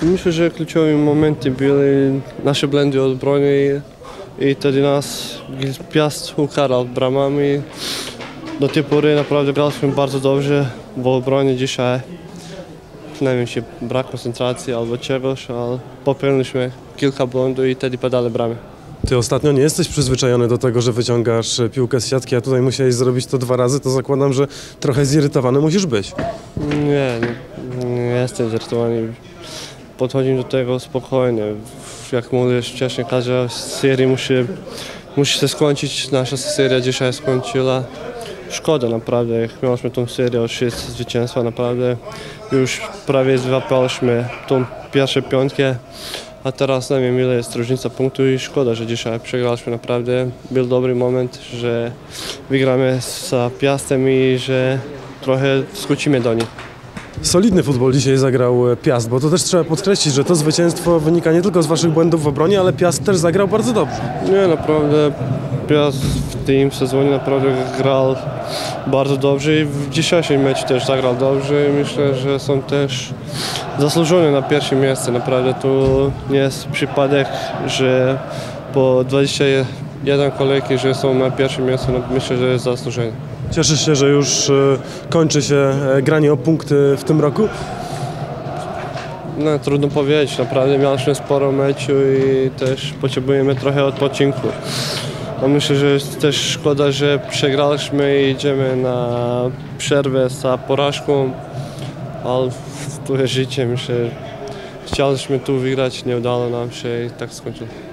Myślę, że kluczowe momenty były nasze błędy od broni i wtedy nas Piast ukarał bramami. Do tej pory naprawdę graliśmy bardzo dobrze w obronie dzisiaj. Nie wiem, czy brak koncentracji albo czegoś, ale popełniliśmy kilka błędów i wtedy padali bramy. Ty ostatnio nie jesteś przyzwyczajony do tego, że wyciągasz piłkę z siatki, a tutaj musiałeś zrobić to 2 razy, to zakładam, że trochę zirytowany musisz być. Nie jestem zirytowany. Podchodzimy do tego spokojnie. Jak mówiłeś wcześniej, każda seria musi się skończyć. Nasza seria dzisiaj skończyła. Szkoda naprawdę, jak mieliśmy tą serię od 6 zwycięstwa, naprawdę już prawie złapaliśmy tą pierwszą piątkę, a teraz nie wiem ile jest różnica punktów i szkoda, że dzisiaj przegraliśmy naprawdę. Był dobry moment, że wygramy z Piastem i że trochę skrócimy do nich. Solidny futbol dzisiaj zagrał Piast, bo to też trzeba podkreślić, że to zwycięstwo wynika nie tylko z waszych błędów w obronie, ale Piast też zagrał bardzo dobrze. Nie, naprawdę Piast w tym sezonie naprawdę grał bardzo dobrze i w dzisiejszym meczu też zagrał dobrze i myślę, że są też zasłużone na pierwsze miejsce. Naprawdę to nie jest przypadek, że po 21 kolejki, że są na pierwszym miejscu, no myślę, że jest zasłużenie. Cieszysz się, że już kończy się granie o punkty w tym roku? No, trudno powiedzieć, naprawdę mieliśmy sporo meczu i też potrzebujemy trochę odpoczynku. No, myślę, że jest też szkoda, że przegraliśmy i idziemy na przerwę z porażką, ale to jest życie. Myślę, chcieliśmy tu wygrać, nie udało nam się i tak skończyło.